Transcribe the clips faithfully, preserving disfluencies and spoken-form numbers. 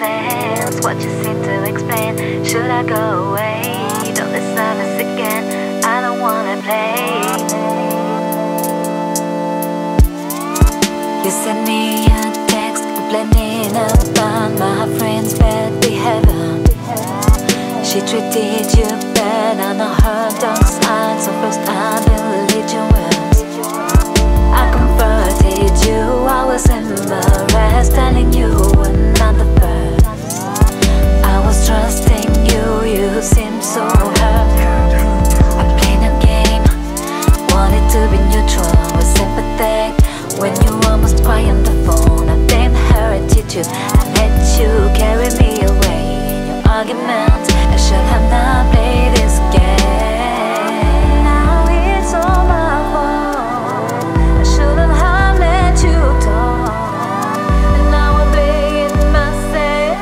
sense what you seem to explain. Should I go away? Don't listen us again. I don't wanna play. You sent me a text complaining about my friend's bad behavior. She treated you bad, I know her dark side, so first I believed your words. I comforted you, I was embarrassed, telling you were not the first. I was trusting you, you seemed so hurt. I played a game, wanted to be neutral, was sympathetic. When you almost cry on the phone, I blamed her attitude. I let you carry me away in your arguments. I should have not played this game. Now it's all my fault. I shouldn't have let you talk. And now I'm playing myself.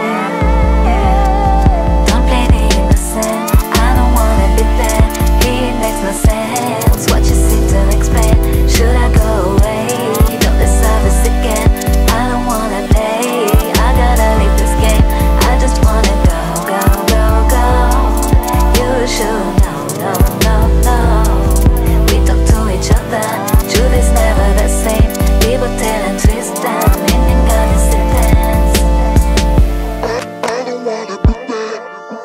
Don't play the innocent. I don't wanna be there. It makes no sense what you seem to explain. Should I go away? Don't deserve this again. I don't wanna play. I gotta leave this game. I just wanna go, go, go, go. You should know, no, no, no. We talk to each other. Truth is never the same. People tell and twist and meaning got its sentence. I don't wanna be bad.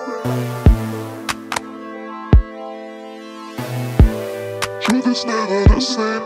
Truth is never the same.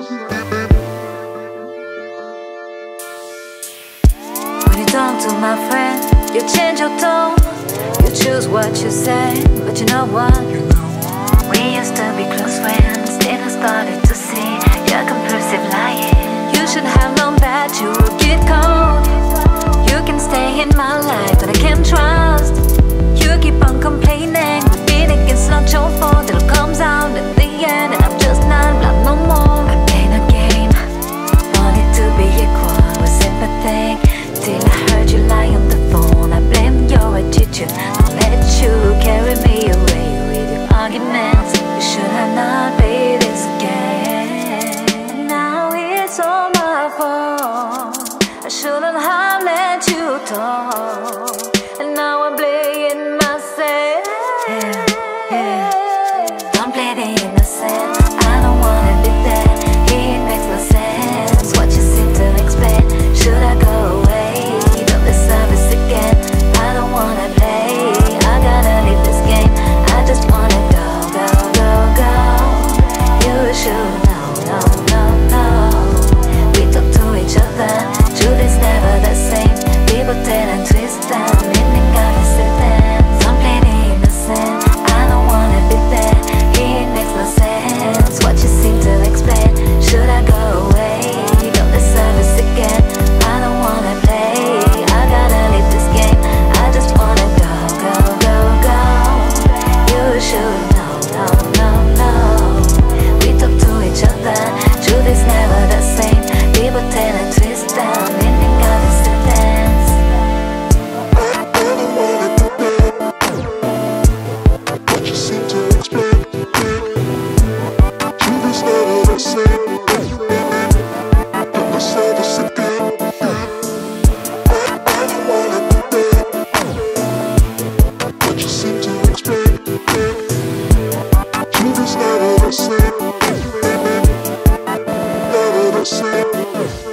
When you talk to my friend, you change your tone. You choose what you say, but you know what? We used to be close friends, then I started to see your compulsive lying. You should have known that you would get cold. You can stay in my life, but I can't trust. You keep on complaining, repeating it's not your fault. It all comes out in the end, and I'm just not black no more. I played a game, wanted to be equal, was sympathetic, till I heard you lie on the phone. I blamed your attitude, don't let you carry me away with your arguments. You should have not played this game. Now it's all my fault. I shouldn't have let you talk. And now I'm playing myself. Yeah, yeah. Don't play the innocent. I don't wanna be there. It makes no sense what you seem to explain. Should I go away? Don't deserve this again. I don't wanna play. I gotta leave this game. I just wanna go, go, go, go. You should know, no, no, no. We talk to each other. Truth is never the same. People tell and twist and meaning got a sentence. Don't play the innocent. I don't wanna be there. It makes no sense what you seem to explain. Should I go away? Don't deserve this again. I don't wanna play. I gotta leave this game. I just wanna go, go, go, go. You should know, no, no, no. We talk to each other. Truth is never the same. People tell and twist and meaning got a sentence. I don't wanna be bad. What you seem to explain. Truth is never the same. Don't deserve this again. I don't wanna be bad. What you seem to explain. Truth is never the same. Never the same.